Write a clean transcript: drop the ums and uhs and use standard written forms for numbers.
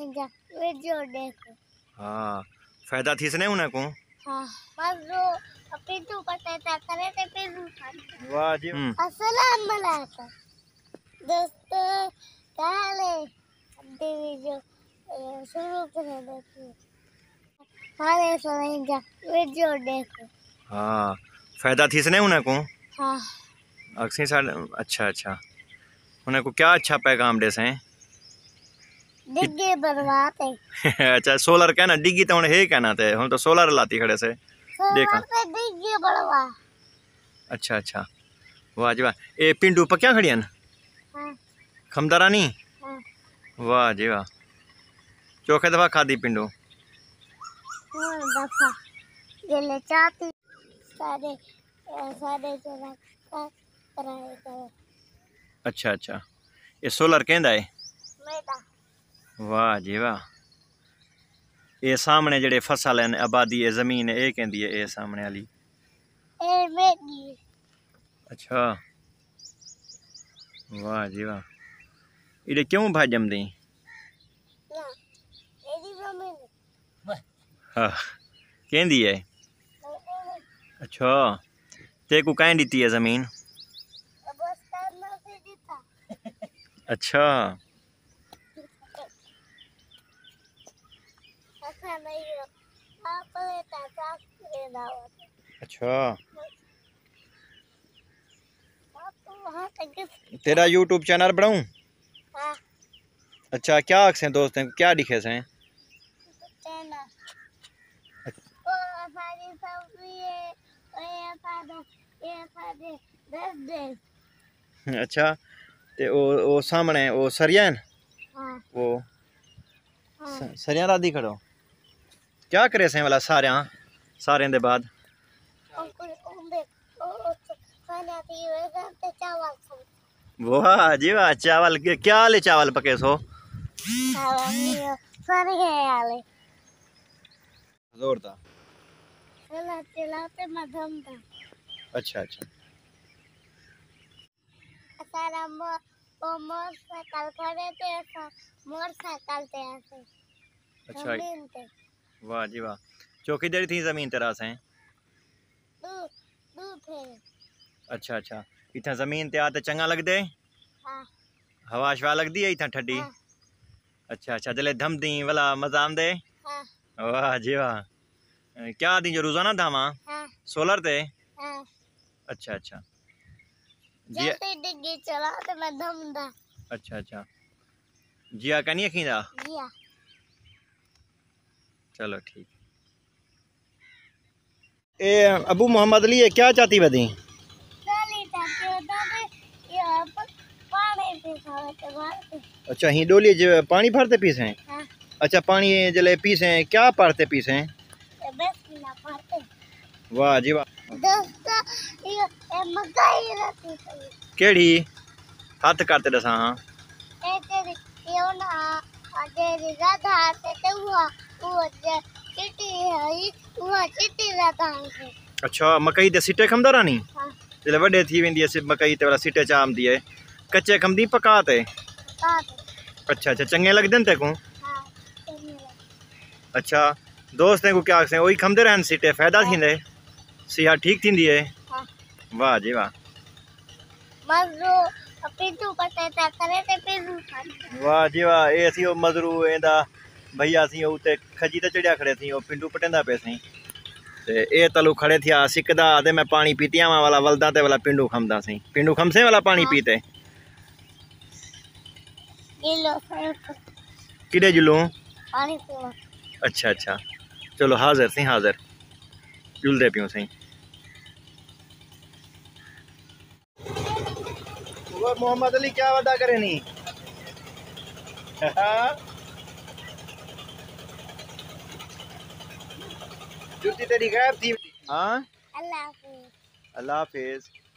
समझा वीडियो देखो। हाँ फायदा थी सने उन्हें को। हाँ बस जो पिंटू पटेटा करे थे पिंटू। वाह जी। अस्सलाम वालेकुम दोस्तों, काले वीडियो शुरू कर देते हैं। हाले समझा वीडियो देखो। हाँ फायदा थी सने उन्हें को। हाँ अक्सी साल अच्छा अच्छा उन्हें को क्या अच्छा पैगाम दे से डिग्गी बर्बाद है। अच्छा सोलर कहना डिग्गी तो है कहना थे हम तो सोलर लाती खड़े से देखा। पे डिग्गी बड़वा। अच्छा अच्छा वाह जी वाह। ए पिंडू पक्या खड़ी हैं हाँ खमदारा नहीं। हाँ वाह जी वाह चौथे दफा खादी पिंडू। दफा गले चाहती सारे सारे जरा कराए करे। अच्छा अच्छा ये सोलर कहंदा है। मेरा वाह जी वाह। ये सामने जेडे फसल हैं आबादी है जमीन है ये कहंदी है ये सामने वाली। ए मेरी अच्छा वाह जी वाह। इधे क्यों भाई जमदी। ना मेरी जमीन हाँ कहंदी है। अच्छा ते को कहीं दी है जमीन। बस करना से जीता। अच्छा ऐसा नहीं हो आप लेता साफ लेना होता। अच्छा आप तो वहाँ तक तेरा यूट्यूब चैनल बनाऊं। हाँ अच्छा क्या अक्सें दोस्त हैं क्या दिखे से चैनल ओ हमारी सब्जी है ये सारे 10 दिन। अच्छा ते ओ सामने ओ सरिया हैं हाँ वो हाँ सरिया राधी खड़ो क्या करे से वाला सारे दे बाद। वाह जी वाह चावल के क्या ले चावल पके सो। जोर था। चलाते मध्यम था। अच्छा अच्छा सारा मोटरसाइकिल खड़े थे मोटरसाइकिल पे ऐसे अच्छा जमीन पे वाह जी वाह। चौकी देरी थी जमीन तेरा से। दू दू थे। अच्छा अच्छा इतना जमीन ते आते चंगा लग दे। हाँ हवा शवा लगदी है इतना ठंडी। हाँ अच्छा अच्छा जले धम दी वाला मजा आमदे। हाँ वाह जी वाह क्या दी जो रोजाना धामा हाँ सोलर ते। हाँ अच्छा अच्छा जी जैसे डिग्गी चलाते मैं दम था। अच्छा अच्छा जिया कनिए खींदा। जिया चलो ठीक। ए अबू मोहम्मद अली ये क्या चाहती बदी। डाली जाती होता है ये पानी पे खाते मारते। अच्छा ही डोली जो पानी भरते पीसे हैं। हाँ अच्छा पानी जले पीसे क्या पढ़ते पीसे हैं। ये बस ना पाते। वाह जी वाह। दोस्तों ये मकाई रहती है। केड़ी हाथ करते दसा हाँ। तेरी ये ना तेरी राधा ते वो चिट्टी है वो चिट्टी राधा है। अच्छा मकई ते सिटे खमदा रानी हाँ जले वड्डे थी वेंदी है मकई ते वाला सिटे चामदी है कच्चे खमदी पका ते। काट अच्छा अच्छा चंगे लगदे ते को। हाँ चलिए अच्छा दोस्तें को क्या आखसे वही खमदे रहन सिटे फायदा थींदे सिया ठीक थींदी है। हाँ वाह जी वाह। मजरू पिंटू पटेटा करे थे पिंटू। वाह जी वाह ये सी मजरू एंदा भैया सी उते खजी ते चढ़िया खड़े थी ओ पिंडू पटेंदा पे सी ते ए तलू खड़े थिया सिकदा ते मैं पानी पीतिया वाला वलदा ते वाला पिंडू खमदा सी पिंडू खमसे वाला पानी हाँ। पीते ये लो किडे जुलू। पानी पीओ। अच्छा अच्छा चलो हाजिर सी हाजिर जुलदे पियो सी। वो मोहम्मद अली क्या वादा करे नी जुत्ती तेरी गायब थी। हाँ अल्लाह हाफिज। अल्लाह हाफिज।